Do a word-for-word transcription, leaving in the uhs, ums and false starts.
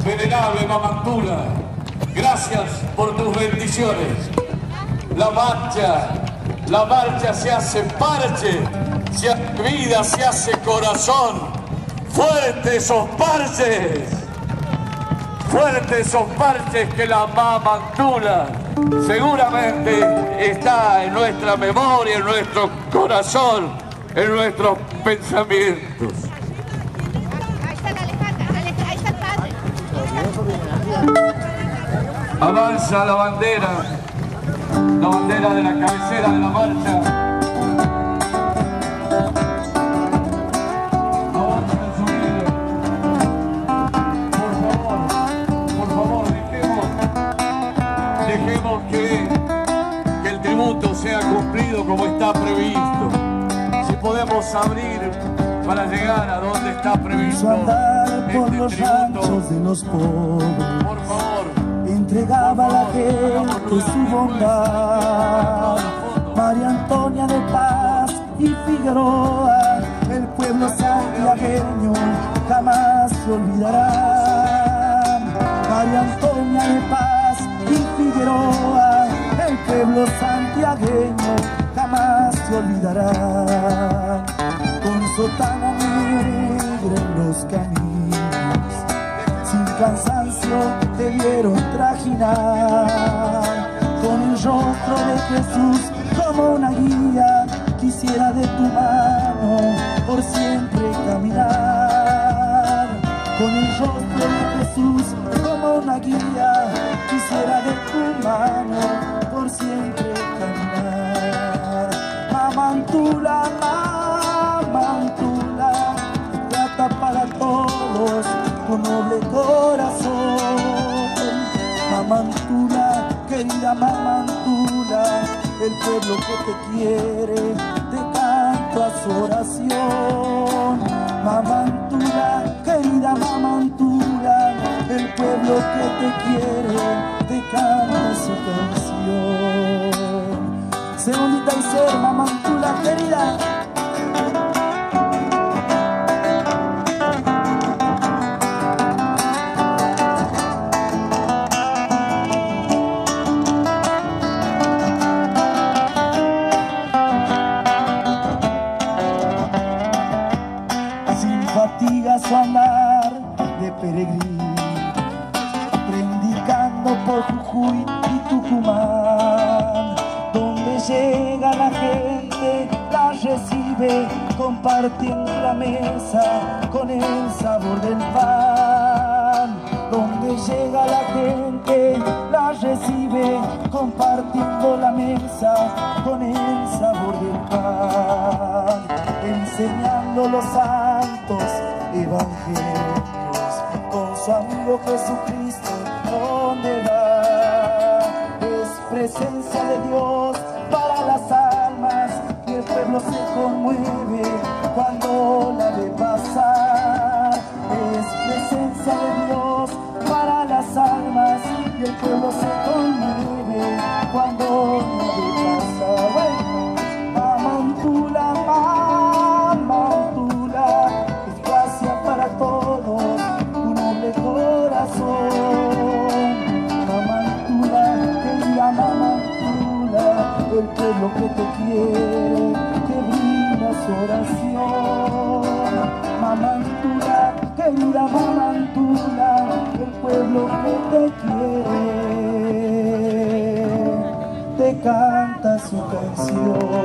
Venerable Mamantula, gracias por tus bendiciones. La marcha, la marcha se hace parche, se hace vida, se hace corazón. Fuertes esos parches, fuertes esos parches que la Mamantula seguramente está en nuestra memoria, en nuestro corazón, en nuestros pensamientos. Avanza la bandera, la bandera de la cabecera de la marcha. Avanza el sonido. Por favor, por favor, dejemos, dejemos que, que el tributo sea cumplido como está previsto. Si podemos abrir para llegar a donde está previsto andar por este los tributo, ranchos de los pobres, por favor. entregaba a la gente su bondad. María Antonia de Paz y Figueroa, el pueblo santiagueño jamás se olvidará. María Antonia de Paz y Figueroa, el pueblo santiagueño jamás se olvidará. Con sotana negra en los caminos, sin cansancio te vieron trajinar. Con el rostro de Jesús como una guía, quisiera de tu mano por siempre caminar. Con el rostro de Jesús como una guía, quisiera de tu mano por siempre caminar. Mamantula, Mamantula, trata para todos tu noble corazón. Mamantula, querida Mamantula, el pueblo que te quiere te canta su oración. Mamantula, querida Mamantula, el pueblo que te quiere te canta su canción. Ser bonita y ser Mamantula, querida. Su andar de peregrino, predicando por Jujuy y Tucumán. Donde llega la gente, la recibe, compartiendo la mesa con el sabor del pan. Donde llega la gente, la recibe, compartiendo la mesa con el sabor del pan. Enseñando los santos evangelios con su amigo Jesucristo, donde va es presencia de Dios para las almas, y el pueblo se conmueve cuando la ve pasar. Es presencia de Dios para las almas, y el pueblo se conmueve cuando la ve pasar. Bueno, Mamantula, Mamantula, para todos tu noble corazón. Mamantula, querida Mamantula, el pueblo que te quiere, que brinda su oración. Mamantula, querida Mamantula, el pueblo que te quiere, te canta su canción.